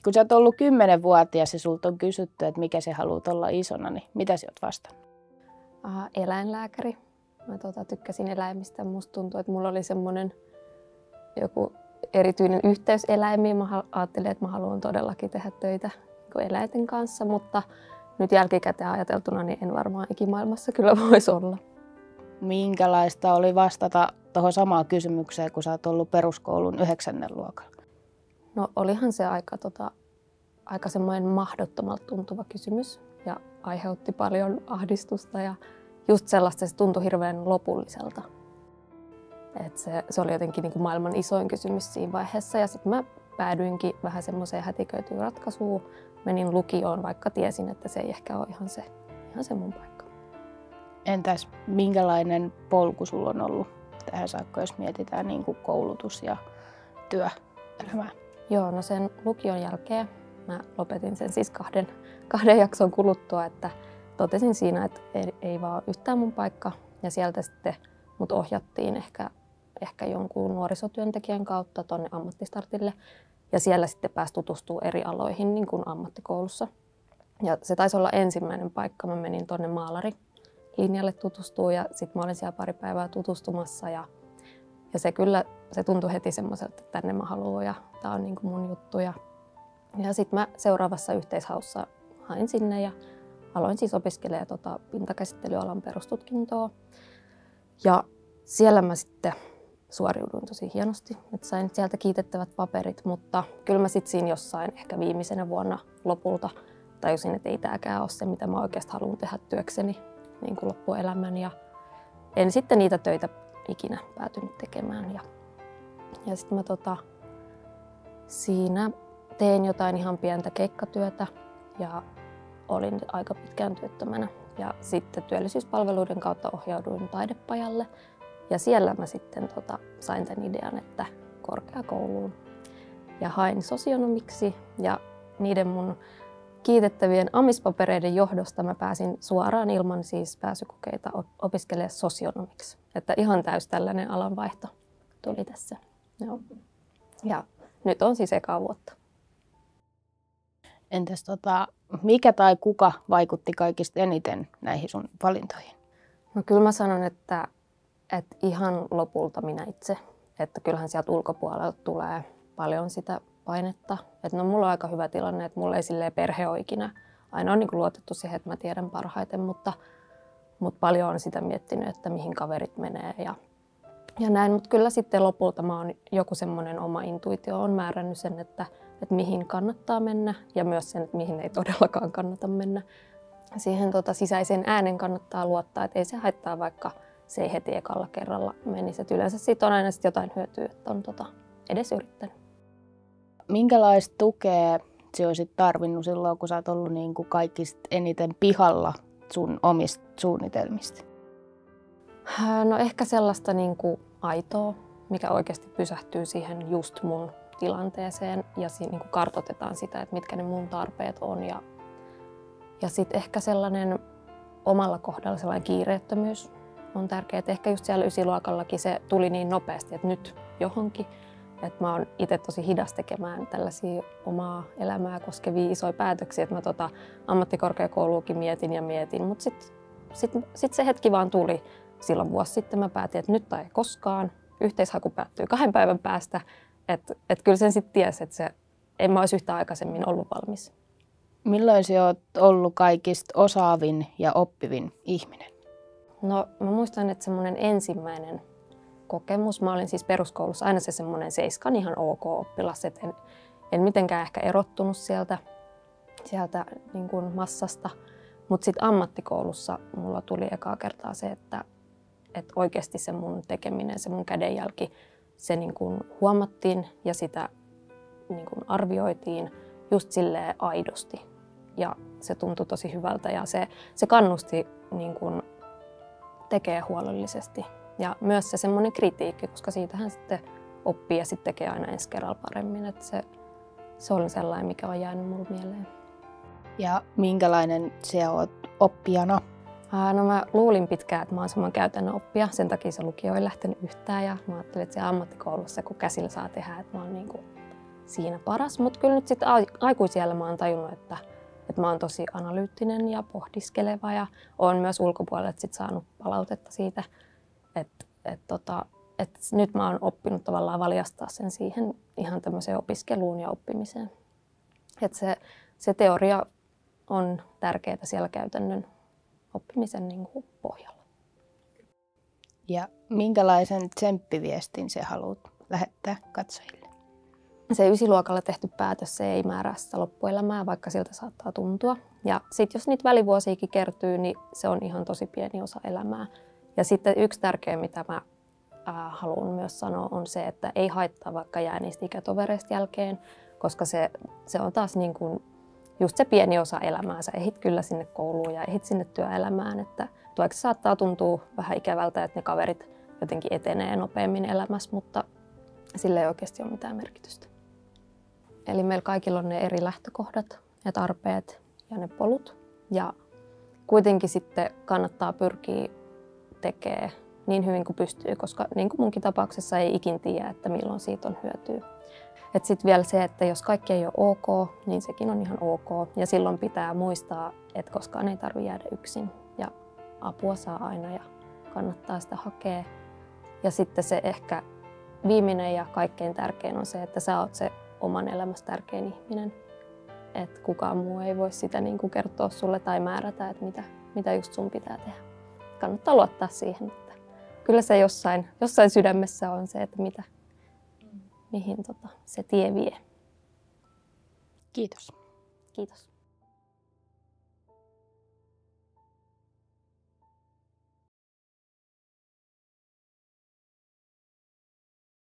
Kun sä oot ollut 10-vuotias ja sulta on kysytty, että mikä sä haluat olla isona, niin mitä sä oot vastannut? Eläinlääkäri. Mä tykkäsin eläimistä. Musta tuntuu, että mulla oli semmoinen joku erityinen yhteys eläimiin. Mä ajattelin, että mä haluan todellakin tehdä töitä eläinten kanssa, mutta nyt jälkikäteen ajateltuna niin en varmaan ikimaailmassa kyllä voisi olla. Minkälaista oli vastata tuohon samaan kysymykseen, kun sä oot ollut peruskoulun 9. luokalla? No olihan se aika semmoinen mahdottomalta tuntuva kysymys ja aiheutti paljon ahdistusta ja just sellaista, se tuntui hirveän lopulliselta. Et se oli jotenkin niin kuin maailman isoin kysymys siinä vaiheessa ja sitten mä päädyinkin vähän semmoiseen hätiköityyn ratkaisuun. Menin lukioon, vaikka tiesin, että se ei ehkä ole ihan se mun paikka. Entäs minkälainen polku sulla on ollut tähän saakka, jos mietitään niin kuin koulutus- ja työelämää? Joo, no sen lukion jälkeen mä lopetin sen siis kahden jakson kuluttua, että totesin siinä, että ei vaan yhtään mun paikka. Ja sieltä sitten mut ohjattiin ehkä jonkun nuorisotyöntekijän kautta tonne ammattistartille. Ja siellä sitten pääsi tutustumaan eri aloihin niin kuin ammattikoulussa. Ja se taisi olla ensimmäinen paikka. Mä menin tonne maalarilinjalle tutustumaan ja sitten mä olin siellä pari päivää tutustumassa. Ja se tuntui heti semmoiselta, että tänne mä haluan ja tää on niin kuin mun juttu. Ja sitten mä seuraavassa yhteishaussa hain sinne ja aloin siis opiskelemaan pintakäsittelyalan perustutkintoa. Ja siellä mä sitten suoriuduin tosi hienosti, että sain sieltä kiitettävät paperit, mutta kyllä mä sitten siinä jossain ehkä viimeisenä vuonna lopulta tajusin, että ei tääkään ole se, mitä mä oikeasti haluan tehdä työkseni niin kuin loppuelämän. Ja en sitten niitä töitä ikinä päätynyt tekemään. Ja sitten mä siinä tein jotain ihan pientä keikkatyötä ja olin aika pitkään työttömänä. Ja sitten työllisyyspalveluiden kautta ohjauduin taidepajalle. Ja siellä mä sitten sain tämän idean, että korkeakouluun. Ja hain sosionomiksi ja niiden mun kiitettävien amispapereiden johdosta mä pääsin suoraan ilman siis pääsykokeita opiskelemaan sosionomiksi. Että ihan täys tällainen alanvaihto tuli tässä. Joo. Ja nyt on siis ekaa vuotta. Entäs mikä tai kuka vaikutti kaikista eniten näihin sun valintoihin? No kyllä mä sanon, että ihan lopulta minä itse. Että kyllähän sieltä ulkopuolelta tulee paljon sitä painetta. Että no mulla on aika hyvä tilanne, että mulla ei silleen perhe ole ikinä. Aina on niin kuin luotettu siihen, että mä tiedän parhaiten, mutta paljon on sitä miettinyt, että mihin kaverit menee ja näin. Mutta kyllä sitten lopulta mä oon joku semmoinen oma intuitio on määrännyt sen, että mihin kannattaa mennä ja myös sen, että mihin ei todellakaan kannata mennä. Siihen sisäisen äänen kannattaa luottaa, että ei se haittaa, vaikka se ei heti ekalla kerralla menisi. Et yleensä siitä on aina sit jotain hyötyä, että on edes yrittänyt. Minkälaista tukea sä olisit tarvinnut silloin, kun sä oot ollut niin kuin kaikista eniten pihalla sun omista suunnitelmista? No ehkä sellaista niin kuin aitoa, mikä oikeasti pysähtyy siihen just mun tilanteeseen ja niin kuin kartoitetaan sitä, että mitkä ne mun tarpeet on. Ja sitten ehkä sellainen omalla kohdalla sellainen kiireettömyys on tärkeää. Ehkä just siellä 9-luokallakin se tuli niin nopeasti, että nyt johonkin. Että mä oon itse tosi hidas tekemään tällaisia omaa elämää koskevia isoja päätöksiä. Että mä ammattikorkeakouluakin mietin, mutta sit se hetki vaan tuli. Silloin vuosi sitten mä päätin, että nyt tai ei koskaan. Yhteishaku päättyy 2 päivän päästä. Että kyllä sen sitten tiesi, että en mä olisi yhtään aikaisemmin ollut valmis. Milloin sä oot ollut kaikista osaavin ja oppivin ihminen? No mä muistan, että semmoinen ensimmäinen kokemus. Mä olin siis peruskoulussa aina se semmoinen 7 ihan ok oppilas, että en mitenkään ehkä erottunut sieltä niin kuin massasta. Mutta sitten ammattikoulussa mulla tuli ekaa kertaa se, että oikeasti se mun tekeminen, se mun kädenjälki, se niin kuin huomattiin ja sitä niin kuin arvioitiin just silleen aidosti. Ja se tuntui tosi hyvältä ja se kannusti niin kuin tekee huolellisesti. Ja myös se semmoinen kritiikki, koska siitähän sitten oppii ja sitten tekee aina ensi kerralla paremmin. Että se on sellainen, mikä on jäänyt mulle mieleen. Ja minkälainen sä oot oppijana? No mä luulin pitkään, että mä oon semmoinen käytännön oppija. Sen takia se lukio ei lähtenyt yhtään. Ja mä ajattelin, että siellä ammattikoulussa, kun käsillä saa tehdä, että mä oon niin kuin siinä paras. Mutta kyllä nyt sitten aikuisiellä mä oon tajunnut, että mä oon tosi analyyttinen ja pohdiskeleva ja oon myös ulkopuolelta sit saanut palautetta siitä, että nyt mä oon oppinut tavallaan valjastaa sen siihen ihan tämmöiseen opiskeluun ja oppimiseen. Että se teoria on tärkeää siellä käytännön oppimisen niin kuin pohjalla. Ja minkälaisen tsemppiviestin sä haluat lähettää katsojille? Se 9-luokalla tehty päätös, se ei määrää sitä loppuelämää, vaikka siltä saattaa tuntua. Ja sitten jos niitä välivuosiakin kertyy, niin se on ihan tosi pieni osa elämää. Ja sitten yksi tärkeä, mitä mä haluan myös sanoa, on se, että ei haittaa vaikka jää niistä ikätovereista jälkeen, koska se on taas niin kuin just se pieni osa elämää. Sä ehdit kyllä sinne kouluun ja ehdit sinne työelämään, että vaikka se saattaa tuntua vähän ikävältä, että ne kaverit jotenkin etenee nopeammin elämässä, mutta sillä ei oikeasti ole mitään merkitystä. Eli meillä kaikilla on ne eri lähtökohdat ja tarpeet ja ne polut. Ja kuitenkin sitten kannattaa pyrkiä tekemään niin hyvin kuin pystyy, koska niin kuin munkin tapauksessa ei ikin tiedä, että milloin siitä on hyötyä. Sitten vielä se, että jos kaikki ei ole ok, niin sekin on ihan ok. Ja silloin pitää muistaa, että koskaan ei tarvitse jäädä yksin. Ja apua saa aina ja kannattaa sitä hakea. Ja sitten se ehkä viimeinen ja kaikkein tärkein on se, että sä oot se oman elämässä tärkein ihminen. Että kukaan muu ei voi sitä niin kuin kertoa sulle tai määrätä, että mitä just sun pitää tehdä. Kannattaa luottaa siihen, että kyllä se jossain sydämessä on se, että mihin se tie vie. Kiitos. Kiitos.